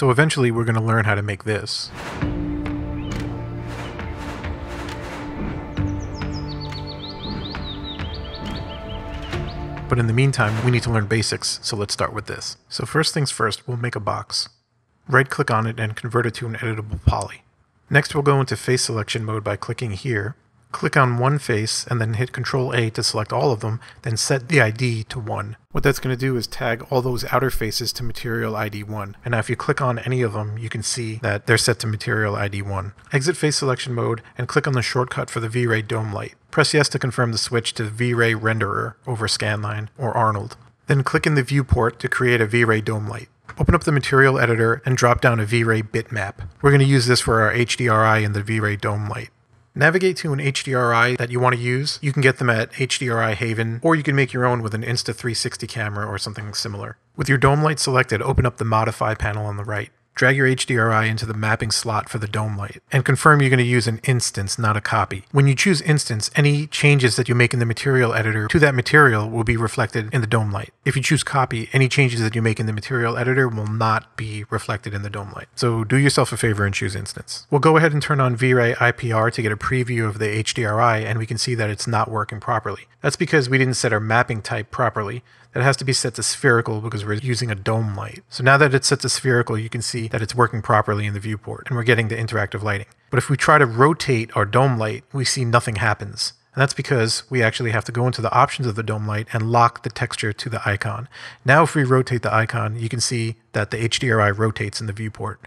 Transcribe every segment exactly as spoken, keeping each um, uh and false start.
So eventually we're going to learn how to make this. But in the meantime, we need to learn basics, so let's start with this. So first things first, we'll make a box. Right-click on it and convert it to an editable poly. Next, we'll go into face selection mode by clicking here. Click on one face and then hit control A to select all of them, then set the I D to one. What that's going to do is tag all those outer faces to material I D one. And now if you click on any of them, you can see that they're set to material I D one. Exit face selection mode and click on the shortcut for the V-Ray dome light. Press yes to confirm the switch to V-Ray renderer over Scanline or Arnold. Then click in the viewport to create a V-Ray dome light. Open up the material editor and drop down a V-Ray bitmap. We're going to use this for our H D R I in the V-Ray dome light. Navigate to an H D R I that you want to use. You can get them at H D R I Haven, or you can make your own with an Insta three sixty camera or something similar. With your dome light selected, open up the Modify panel on the right. Drag your H D R I into the mapping slot for the dome light, and confirm you're going to use an instance, not a copy. When you choose instance, any changes that you make in the material editor to that material will be reflected in the dome light. If you choose copy, any changes that you make in the material editor will not be reflected in the dome light. So do yourself a favor and choose instance. We'll go ahead and turn on V-Ray I P R to get a preview of the H D R I, and we can see that it's not working properly. That's because we didn't set our mapping type properly. That has to be set to spherical because we're using a dome light. So now that it's set to spherical, you can see that it's working properly in the viewport and we're getting the interactive lighting. But if we try to rotate our dome light, we see nothing happens. And that's because we actually have to go into the options of the dome light and lock the texture to the icon. Now if we rotate the icon, you can see that the H D R I rotates in the viewport.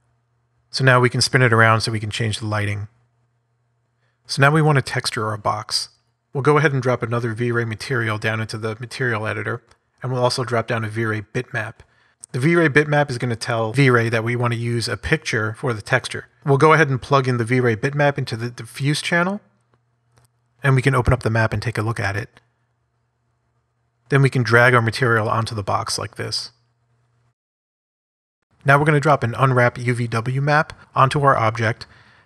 So now we can spin it around so we can change the lighting. So now we want to texture our box. We'll go ahead and drop another V-Ray material down into the material editor, and we'll also drop down a V-Ray bitmap. The V-Ray bitmap is going to tell V-Ray that we want to use a picture for the texture. We'll go ahead and plug in the V-Ray bitmap into the diffuse channel, and we can open up the map and take a look at it. Then we can drag our material onto the box like this. Now we're going to drop an UnWrap U V W map onto our object.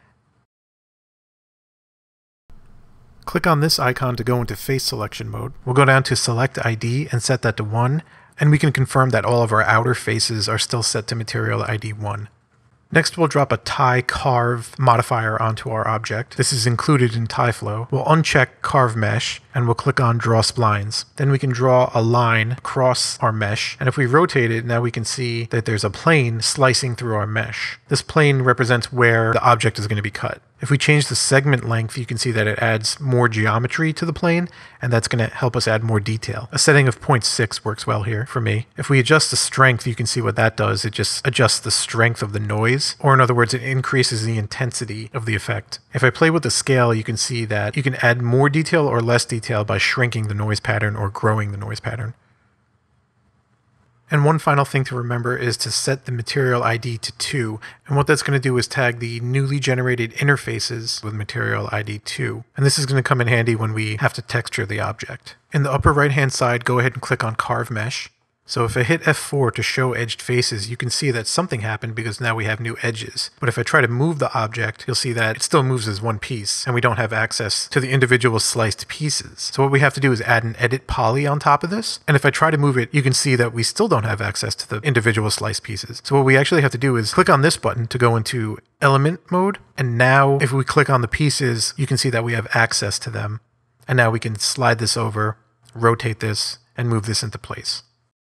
Click on this icon to go into face selection mode. We'll go down to select I D and set that to one, and we can confirm that all of our outer faces are still set to material I D one. Next, we'll drop a TyCarve modifier onto our object. This is included in TyFlow. We'll uncheck Carve Mesh, and we'll click on Draw Splines. Then we can draw a line across our mesh, and if we rotate it, now we can see that there's a plane slicing through our mesh. This plane represents where the object is going to be cut. If we change the segment length, you can see that it adds more geometry to the plane, and that's going to help us add more detail. A setting of zero point six works well here for me. If we adjust the strength, you can see what that does. It just adjusts the strength of the noise, or in other words, it increases the intensity of the effect. If I play with the scale, you can see that you can add more detail or less detail by shrinking the noise pattern or growing the noise pattern. And one final thing to remember is to set the material I D to two, and what that's going to do is tag the newly generated interfaces with material I D two, and this is going to come in handy when we have to texture the object. In the upper right hand side, go ahead and click on Carve Mesh. So if I hit F four to show edged faces, you can see that something happened because now we have new edges. But if I try to move the object, you'll see that it still moves as one piece, and we don't have access to the individual sliced pieces. So what we have to do is add an edit poly on top of this, and if I try to move it, you can see that we still don't have access to the individual sliced pieces. So what we actually have to do is click on this button to go into element mode, and now if we click on the pieces, you can see that we have access to them. And now we can slide this over, rotate this, and move this into place.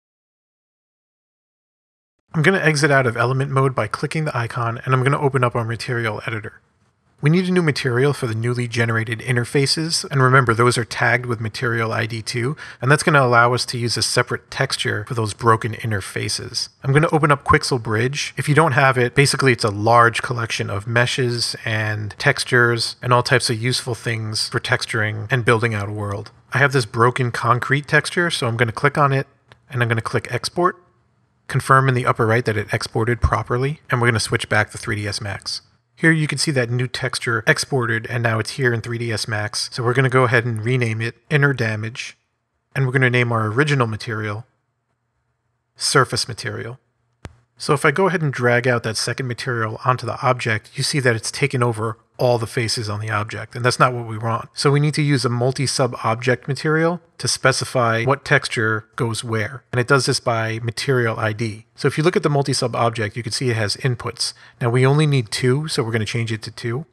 I'm going to exit out of element mode by clicking the icon, and I'm going to open up our material editor. We need a new material for the newly generated interfaces, and remember those are tagged with material I D two, and that's going to allow us to use a separate texture for those broken interfaces. I'm going to open up Quixel Bridge. If you don't have it, basically it's a large collection of meshes and textures and all types of useful things for texturing and building out a world. I have this broken concrete texture, so I'm going to click on it, and I'm going to click Export. Confirm in the upper right that it exported properly, and we're going to switch back to three D S Max. Here you can see that new texture exported, and now it's here in three D S Max, so we're going to go ahead and rename it Inner Damage, and we're going to name our original material Surface Material. So if I go ahead and drag out that second material onto the object, you see that it's taken over all the faces on the object, and that's not what we want. So we need to use a multi-sub-object material to specify what texture goes where. And it does this by material I D. So if you look at the multi-sub-object, you can see it has inputs. Now we only need two, so we're going to change it to two.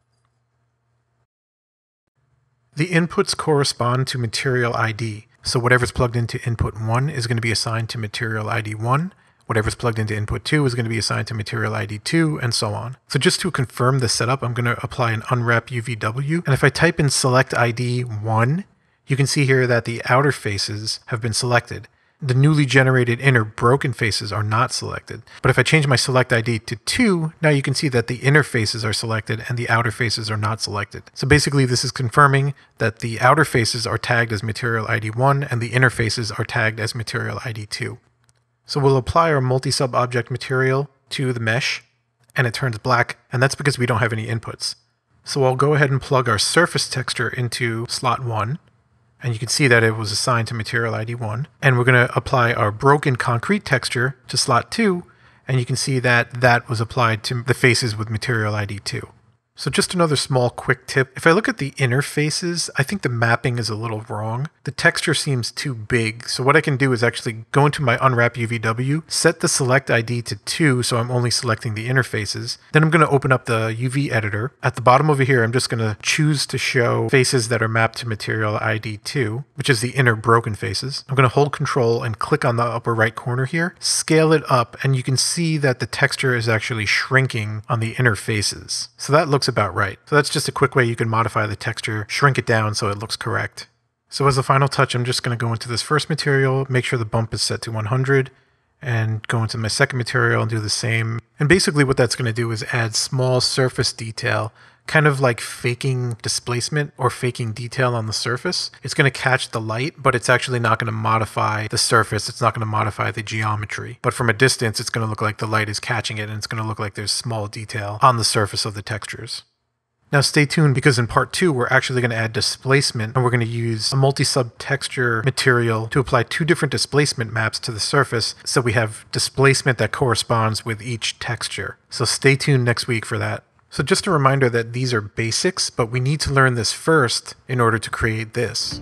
The inputs correspond to material I D. So whatever's plugged into input one is going to be assigned to material I D one. Whatever's plugged into input two is going to be assigned to material I D two, and so on. So just to confirm the setup, I'm going to apply an UnWrap U V W. And if I type in select I D one, you can see here that the outer faces have been selected. The newly generated inner broken faces are not selected. But if I change my select I D to two, now you can see that the inner faces are selected and the outer faces are not selected. So basically this is confirming that the outer faces are tagged as material I D one and the inner faces are tagged as material I D two. So we'll apply our multi-sub-object material to the mesh, and it turns black, and that's because we don't have any inputs. So I'll go ahead and plug our surface texture into slot one, and you can see that it was assigned to material I D one. And we're going to apply our broken concrete texture to slot two, and you can see that that was applied to the faces with material I D two. So just another small quick tip. If I look at the inner faces, I think the mapping is a little wrong. The texture seems too big. So what I can do is actually go into my UnWrap U V W, set the select I D to two, so I'm only selecting the inner faces. Then I'm going to open up the U V editor. At the bottom over here, I'm just going to choose to show faces that are mapped to material I D two, which is the inner broken faces. I'm going to hold control and click on the upper right corner here, scale it up, and you can see that the texture is actually shrinking on the inner faces. So that looks about right. So that's just a quick way you can modify the texture, shrink it down so it looks correct. So as a final touch, I'm just going to go into this first material, make sure the bump is set to one hundred, and go into my second material and do the same. And basically what that's going to do is add small surface detail, kind of like faking displacement or faking detail on the surface. It's going to catch the light, but it's actually not going to modify the surface. It's not going to modify the geometry. But from a distance, it's going to look like the light is catching it, and it's going to look like there's small detail on the surface of the textures. Now stay tuned, because in part two, we're actually going to add displacement, and we're going to use a multi-sub texture material to apply two different displacement maps to the surface, so we have displacement that corresponds with each texture. So stay tuned next week for that. So just a reminder that these are basics, but we need to learn this first in order to create this.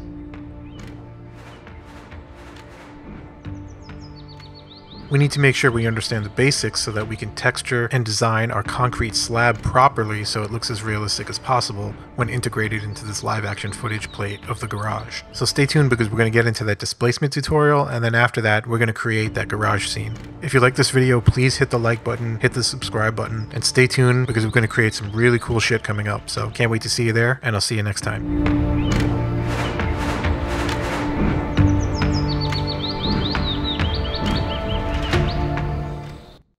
We need to make sure we understand the basics so that we can texture and design our concrete slab properly so it looks as realistic as possible when integrated into this live action footage plate of the garage. So stay tuned, because we're going to get into that displacement tutorial, and then after that we're going to create that garage scene. If you like this video, please hit the like button, hit the subscribe button, and stay tuned, because we're going to create some really cool shit coming up. So can't wait to see you there, and I'll see you next time.